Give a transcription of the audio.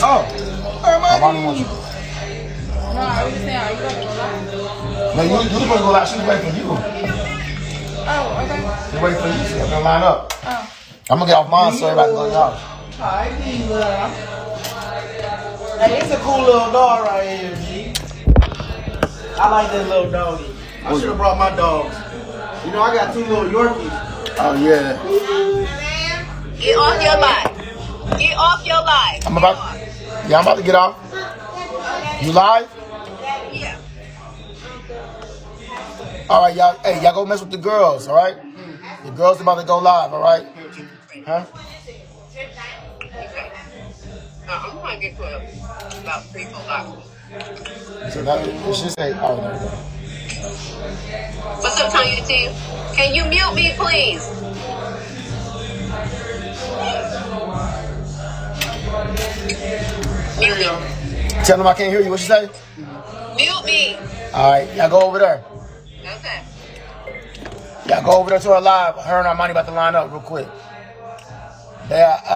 Oh. Armani wants you. No, I was just saying, are you going to go live? No, you're supposed to go live. She's waiting for you. Oh, okay. She's waiting for you. She's going to line up. Oh. I'm going to get off mine so everybody can go y'all. Hi, Diva. Hey, it's a cool little dog right here, G. I like that little doggy. I should have brought my dogs. You know, I got 2 little Yorkies. Oh, yeah. Get off your life. Get off your life. I'm about to get off. You live? Yeah. All right, y'all. Hey, y'all go mess with the girls, all right? The girls about to go live, all right? Huh? I'm going to get to about 3, 4 hours. So now, you should say, oh, there we go. What's up, Tanya T? Can you mute me, please? Mute me. Tell them I can't hear you. What you say? Mute me. All right, y'all go over there. Okay. Y'all go over there to her live. Her and Armani about to line up real quick. They